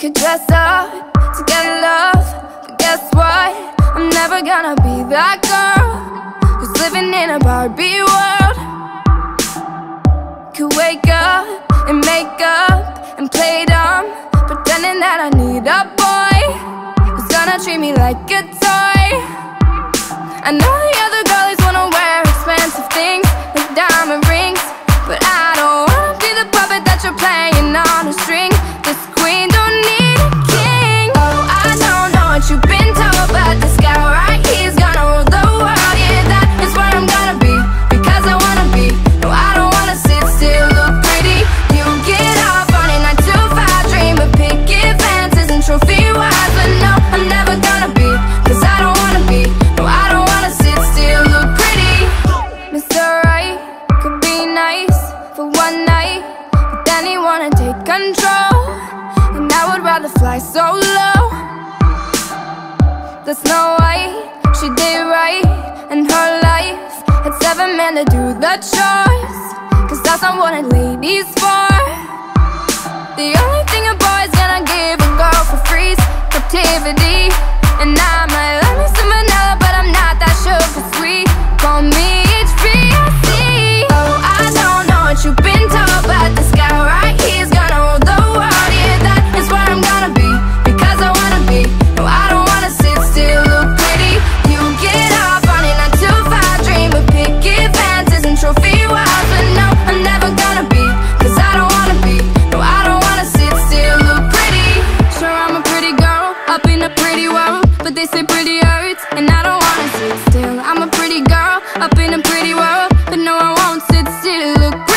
could dress up to get love, but guess what? I'm never gonna be that girl who's living in a Barbie world. Could wake up and make up and play dumb, pretending that I need a boy who's gonna treat me like a toy. I know the other girlies wanna wear expensive things like diamond rings, but I don't wanna be the puppet that you're playing on a string. This queen don't need a king. Oh, I don't know what you've been told, but this guy right here's gonna rule the world. Yeah, that is what I'm gonna be, because I wanna be. No, I don't wanna sit still, look pretty. You get off on a 9 to 5 dream of picket fences and trophy wives, but no, I'm never gonna be, cause I don't wanna be. No, I don't wanna sit still, look pretty. Mr. Right could be nice for one night, but then he wanna take control, and I would rather fly solo. The Snow White, she did right in her life, had 7 men to do the chores, cause that's not what a lady's for. The only thing a boy's gonna give a girl for free's captivity, and I might love me some vanilla, but I'm not that sugar sweet. Call me HBIC. Oh, I don't know what you've been told, but this guy right here's gonna rule the world. Yeah, that is what I'm gonna be, because I wanna be. No, I don't wanna sit still, look pretty. You get off on a 9 to 5 dream of picket fences and trophy wives, but no, I'm never gonna be, cause I don't wanna be. No, I don't wanna sit still, look pretty. Sure, I'm a pretty girl up in a pretty world, but they say pretty hurts, and I don't wanna sit still. I'm a pretty girl up in a pretty world, but no, I won't sit still, look pretty.